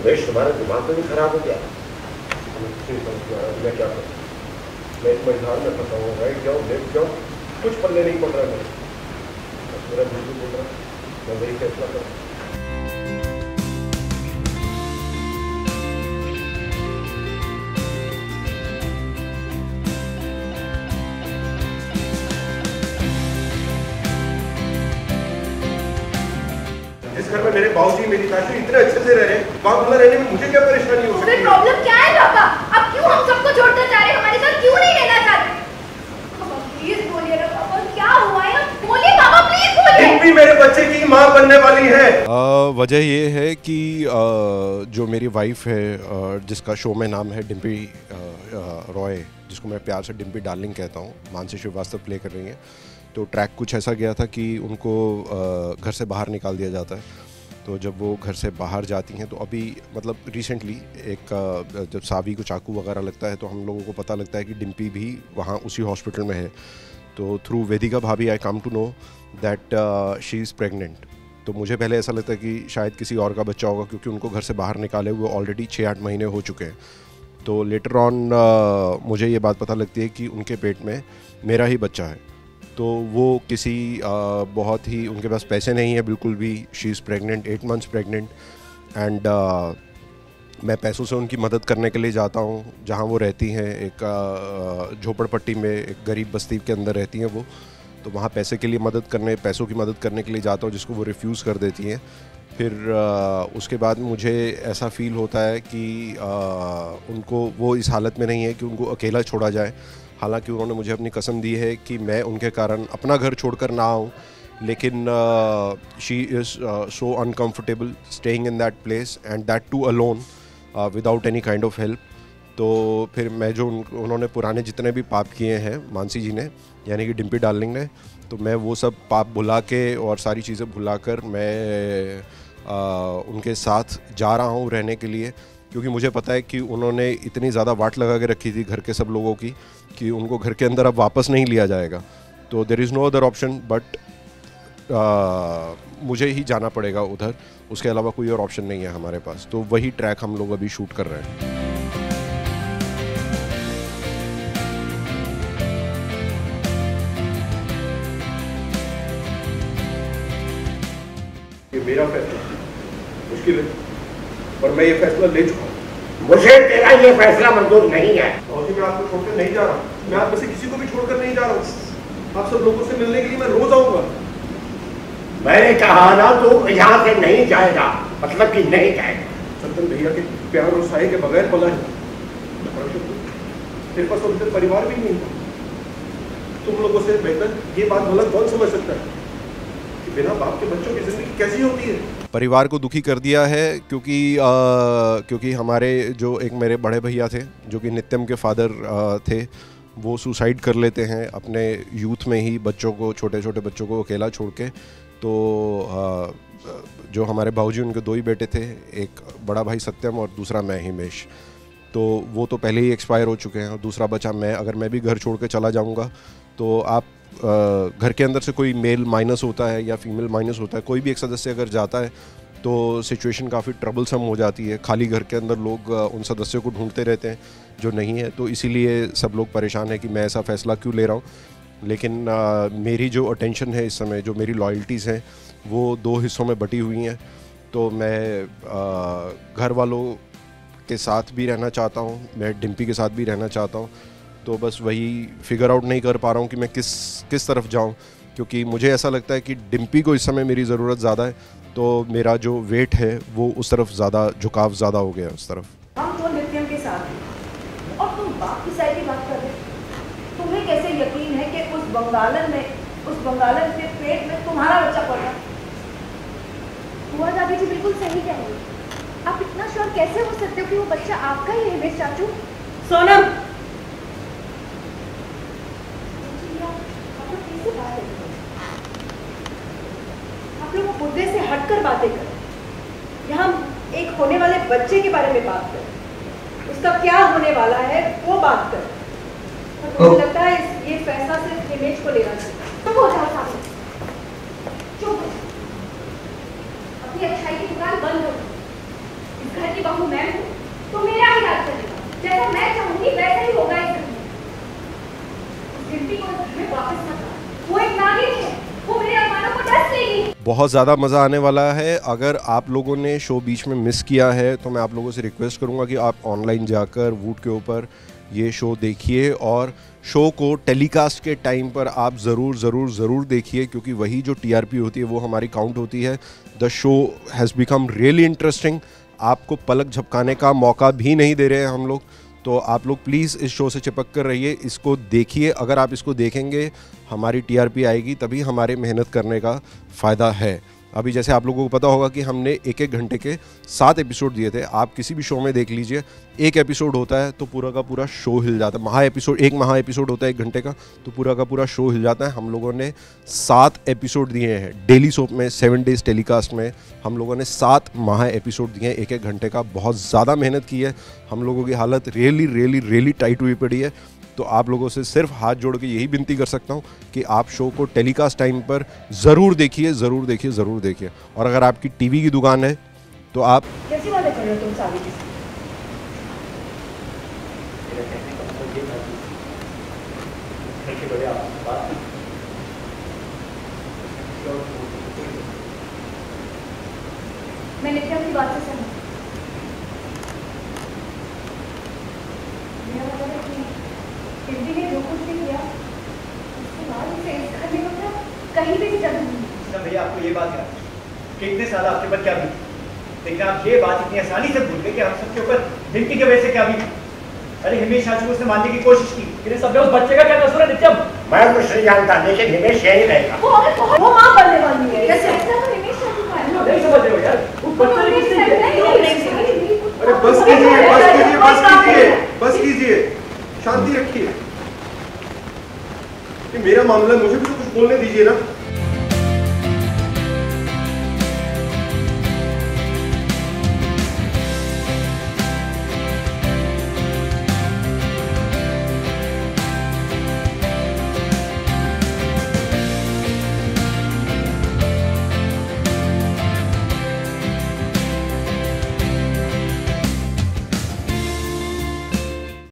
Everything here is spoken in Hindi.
रमेश, तुम्हारा दिमाग तो नहीं खराब हो गया? मैं क्या करूँ? मैं इस मझधार में फंसा हूँ, राइट जाओ लेफ्ट जाओ, कुछ पल्ले नहीं पड़ रहा है मेरा बिल्कुल बोल रहा, मैं वही फैसला करूँ। जिस घर में मेरे बाबूजी मेरी चाचू इतने अच्छे से रह रहे हैं, वहाँ खुला रहने में मुझे क्या परेशानी हो सकती है? प्रॉब्लम क्या है पापा? अब क्यों हम सबको छोड़कर जा रहे हैं? हमारे साथ क्यों नहीं रहना चाहते? पापा प्लीज बोलिए ना पापा, क्या हुआ है? बोलिए पापा, प्लीज बोलिए। डिम्पी मेरे बच्चे की माँ बनने वाली है। वजह ये है कि जो मेरी वाइफ है, जिसका शो में नाम है डिम्पी रॉय, जिसको मैं प्यार से डिम्पी डार्लिंग कहता हूँ, मानसी श्रीवास्तव प्ले कर रही हैं। तो ट्रैक कुछ ऐसा गया था कि उनको घर से बाहर निकाल दिया जाता है। तो जब वो घर से बाहर जाती हैं, तो अभी मतलब रिसेंटली एक जब सावी को चाकू वगैरह लगता है, तो हम लोगों को पता लगता है कि डिम्पी भी वहाँ उसी हॉस्पिटल में है। तो थ्रू वेदिका भाभी I come to know that she is pregnant. तो मुझे पहले ऐसा लगता है कि शायद किसी और का बच्चा होगा, क्योंकि उनको घर से बाहर निकाले हुए ऑलरेडी 6-8 महीने हो चुके हैं। तो लेटर ऑन मुझे ये बात पता लगती है कि उनके पेट में मेरा ही बच्चा है। तो वो किसी बहुत ही, उनके पास पैसे नहीं है बिल्कुल भी। She is pregnant, 8 months pregnant. And मैं पैसों से उनकी मदद करने के लिए जाता हूँ जहाँ वो रहती हैं। एक झोपड़पट्टी में, एक गरीब बस्ती के अंदर रहती हैं वो। तो वहाँ पैसों की मदद करने के लिए जाता हूँ, जिसको वो रिफ्यूज़ कर देती हैं। फिर उसके बाद मुझे ऐसा फ़ील होता है कि उनको, वो इस हालत में नहीं है कि उनको अकेला छोड़ा जाए। हालांकि उन्होंने मुझे अपनी कसम दी है कि मैं उनके कारण अपना घर छोड़कर ना आऊँ, लेकिन she is so uncomfortable staying in that place and that too alone without any kind of help. तो फिर मैं जो उन्होंने पुराने जितने भी पाप किए हैं मानसी जी ने, यानी कि डिम्पी डार्लिंग ने, तो मैं वो सब पाप भुला के और सारी चीज़ें भुलाकर मैं उनके साथ जा रहा हूँ रहने के लिए। क्योंकि मुझे पता है कि उन्होंने इतनी ज़्यादा वाट लगा के रखी थी घर के सब लोगों की कि उनको घर के अंदर अब वापस नहीं लिया जाएगा। तो there is no other option but मुझे ही जाना पड़ेगा उधर। उसके अलावा कोई और ऑप्शन नहीं है हमारे पास। तो वही ट्रैक हम लोग अभी शूट कर रहे हैं। ये मेरा फैसला मुश्किल है, पर मैं ये फैसला ले चुका हूँ। मुझे तेरा ये फैसला मंजूर नहीं है। और मैं आपको छोड़कर नहीं जा रहा, मैं आप में से किसी को भी छोड़कर नहीं जा रहा हूँ। आप सब लोगों से मिलने के लिए मैं रोज आऊंगा। मैंने कहा ना, तू यहाँ से नहीं जाएगा, मतलब कि नहीं जाएगा। चंदन भैया के प्यार और साये के बगैर पला है। तेरे पास तो परिवार भी नहीं था। तुम लोगों से बेहतर ये बात भला कौन समझ सकता है कि बिना बाप के बच्चों की जिंदगी कैसी होती है। परिवार को दुखी कर दिया है क्योंकि हमारे जो एक मेरे बड़े भैया थे, जो कि नित्यम के फादर थे, वो सुसाइड कर लेते हैं अपने यूथ में ही, बच्चों को, छोटे छोटे बच्चों को अकेला छोड़ के। तो जो हमारे भाऊजी, उनके 2 ही बेटे थे, एक बड़ा भाई सत्यम और दूसरा मैं हिमेश। तो वो तो पहले ही एक्सपायर हो चुके हैं और दूसरा बचा मैं। अगर मैं भी घर छोड़ के चला जाऊँगा तो आप घर के अंदर से कोई मेल माइनस होता है या फीमेल माइनस होता है, कोई भी एक सदस्य अगर जाता है तो सिचुएशन काफ़ी ट्रबलसम हो जाती है। खाली घर के अंदर लोग उन सदस्यों को ढूंढते रहते हैं जो नहीं है। तो इसीलिए सब लोग परेशान हैं कि मैं ऐसा फ़ैसला क्यों ले रहा हूँ। लेकिन मेरी जो अटेंशन है इस समय, जो मेरी लॉयल्टीज़ हैं, वो 2 हिस्सों में बटी हुई हैं। तो मैं घर वालों के साथ भी रहना चाहता हूँ, मैं डिम्पी के साथ भी रहना चाहता हूँ। तो बस वही फिगर आउट नहीं कर पा रहा हूँ कि मैं किस तरफ जाऊँ, क्योंकि मुझे ऐसा लगता है कि डिम्पी को इस समय मेरी ज़रूरत ज़्यादा है। तो मेरा जो वेट है वो उस तरफ ज़्यादा, झुकाव ज़्यादा हो गया उस तरफ। हम तो नित्यम के साथ हैं और तुम बाप की साइड की बात कर रहे हो। तुम्हें कैसे यकीन है कि उस बंगालन के पेट में तुम्हारा बच्चा पड़ रहा है? हुआ दादी जी बिल्कुल सही कह रही है। आप इतना श्योर कैसे हो सकते हो कि वो बच्चा आपका ही है हिमेश चाचू? सोनम, आप लोग मुद्दे से हटकर बातें करें। यहाँ एक होने वाले बच्चे के बारे में बात करें, उसका क्या होने वाला है वो बात करें। और मुझे लगता है ये फैसला सिर्फ हिमेश को लेना चाहिए। चुप हो जाओ सामने, चुप। अपनी अच्छाई की दुकान बंद हो। इस घर की बहू डिम्पी को मैं वापस मत ला। वो एक नागिन है, वो मेरे अरमानों को डस लेगी। बहुत ज़्यादा मज़ा आने वाला है। अगर आप लोगों ने शो बीच में मिस किया है तो मैं आप लोगों से रिक्वेस्ट करूंगा कि आप ऑनलाइन जाकर वूट के ऊपर ये शो देखिए और शो को टेलीकास्ट के टाइम पर आप ज़रूर देखिए, क्योंकि वही जो टीआरपी होती है वो हमारी काउंट होती है। The show has become really interesting. आपको पलक झपकाने का मौका भी नहीं दे रहे हैं हम लोग, तो आप लोग प्लीज़ इस शो से चिपक कर रहिए, इसको देखिए। अगर आप इसको देखेंगे हमारी टीआरपी आएगी, तभी हमारे मेहनत करने का फ़ायदा है। अभी जैसे आप लोगों को पता होगा कि हमने एक घंटे के 7 एपिसोड दिए थे। आप किसी भी शो में देख लीजिए, एक एपिसोड होता है तो पूरा का पूरा शो हिल जाता है। एक महा एपिसोड होता है 1 घंटे का, तो पूरा का पूरा शो हिल जाता है। हम लोगों ने 7 एपिसोड दिए हैं डेली सोप में, 7 डेज टेलीकास्ट में हम लोगों ने 7 महा एपिसोड दिए हैं 1 घंटे का। बहुत ज़्यादा मेहनत की है, हम लोगों की हालत रियली टाइट हुई पड़ी है। तो आप लोगों से सिर्फ हाथ जोड़ के यही विनती कर सकता हूँ कि आप शो को टेलीकास्ट टाइम पर ज़रूर देखिए। और अगर आपकी टीवी की दुकान है तो आप कैसी बातें कर रहे हो तुम सारी की? मैं नित्या की बात से सहमत। मेरा मतलब है कि डिम्पी ने जो कुछ भी किया उसके बाद उसे इस घर में उतना कहीं भी जगह नहीं। भैया आपको ये बात याद कि इतने साल आपके ऊपर क्या बीती, लेकिन आप ये बात इतनी आसानी से भूल गए कि हम सबके ऊपर डिम्पी की वजह से क्या बीती। अरे हिमेश आज उसने मानने की कोशिश की, फिर सब उस बच्चे का क्या कसूर है नित्यम? मैं कुछ नहीं जानता, लेकिन हिमेश यही रहेगा। वो माँ बनने वाली है। कैसे? ऐसा तो हिमेश का दुकान है। नहीं समझ रहे हो यार, वो बच्चे ने कुछ नहीं किया। अरे बस कीजिए, शांति रखिए। ये मेरा मामला, मुझे भी तो कुछ बोलने दीजिए ना।